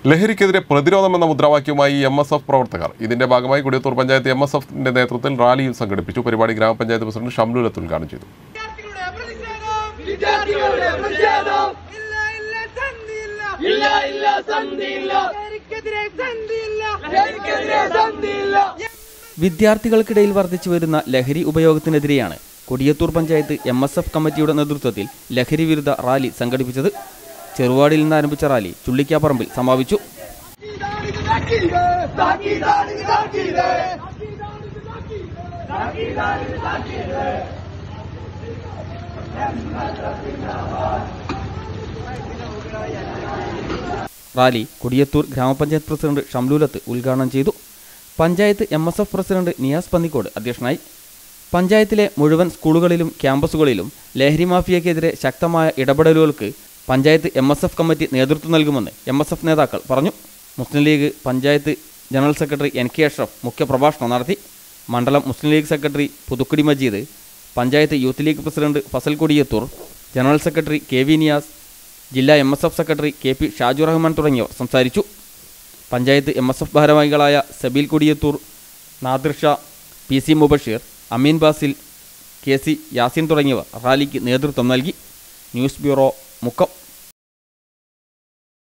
ലഹരിക്കെതിരെ പ്രതിരോധമെന്ന മുദ്രാവാക്യവുമായി MSF പ്രവർത്തകർ. ഇതിന്റെ ഭാഗമായി കൊടിയത്തൂർ പഞ്ചായത്ത് MSFന്റെ നേതൃത്വത്തിൽ റാലിയും സംഘടിപ്പിച്ചു. പരിപാടി ഗ്രാമപഞ്ചായത്ത് പ്രസിഡന്റ് ഷംലുലത്ത് ഉദ്ഘാടനം ചെയ്തു. വിദ്യാർത്ഥികൾക്കിടയിൽ വർദ്ധിച്ചു വരുന്ന ലഹരി ഉപയോഗത്തിനെതിരെയാണ് കൊടിയത്തൂർ പഞ്ചായത്ത് MSF കമ്മിറ്റിയുടെ നേതൃത്വത്തിൽ ലഹരി വിരുദ്ധ റാലി സംഘടിപ്പിച്ചത്. ചെറുവാടിയിൽ നിന്ന് ആരംഭിച്ച റാലി ചുള്ളിക്കാപ്പറമ്പിൽ സമാപിച്ചു. റാലി കൊടിയത്തൂർ ഗ്രാമപഞ്ചായത്ത് പ്രസിഡന്റ് ഷംലുലത്ത് ഉദ്ഘാടനം ചെയ്തു. പഞ്ചായത്ത് MSF പ്രസിഡന്റ് നിയാസ് പന്നിക്കോട് അധ്യക്ഷനായി. പഞ്ചായത്തിലെ മുഴുവൻ സ്കൂളുകളിലും ക്യാമ്പസുകളിലും ലഹരി മാഫിയക്കെതിരെ ശക്തമായ ഇടപെടലുകൾക്ക് പഞ്ചായത്ത് MSF കമ്മിറ്റി നേതൃത്വം നൽകുമെന്ന് MSF നേതാക്കൾ പറഞ്ഞു. Muslim League panchayat general secretary NK Ashraf മുഖ്യപ്രഭാഷണം നടത്തി. മണ്ഡലം Muslim League secretary Puthukkudi Majeed, panchayat youth league president Fazal Kodiyathur, general secretary KV Niyas, ജില്ലാ MSF secretary KP Shaju Rahman തുടങ്ങിയവർ സംസാരിച്ചു. പഞ്ചായത്ത് MSF ഭാരവാഹികളായ സബീൽ കൊടിയത്തൂർ, നാദിർ ഷാ, PC മുബഷീർ, അമീൻ ബാസിൽ, KC യാസിൻ തുടങ്ങിയവർ റാലിക്ക് നേതൃത്വം നൽകി. News bureau, Mukkam.